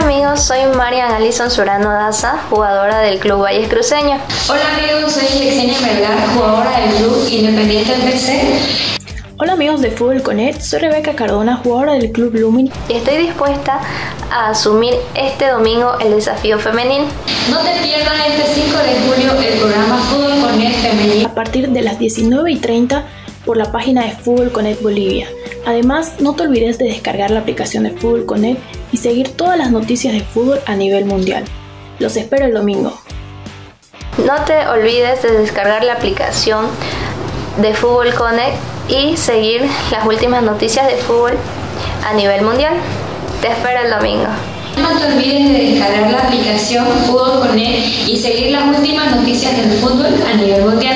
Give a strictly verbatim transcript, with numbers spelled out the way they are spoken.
amigos, soy Marian Alison Surano Daza, jugadora del Club Valles Cruceño. Hola amigos, soy Yexenia Melgar, jugadora del Club Independiente del P C. Hola amigos de Fútbol Connect, soy Rebeca Cardona, jugadora del Club Lumin. Y estoy dispuesta a asumir este domingo el desafío femenil. No te pierdas este cinco de julio el programa Fútbol Connect Femenil A partir de las diecinueve y treinta por la página de Fútbol Connect Bolivia. Además, no te olvides de descargar la aplicación de Fútbol Connect y seguir todas las noticias de fútbol a nivel mundial. Los espero el domingo. No te olvides de descargar la aplicación de Fútbol Connect y seguir las últimas noticias de fútbol a nivel mundial. Te espero el domingo. No te olvides de descargar la aplicación Fútbol Connect y seguir las últimas noticias del fútbol a nivel mundial.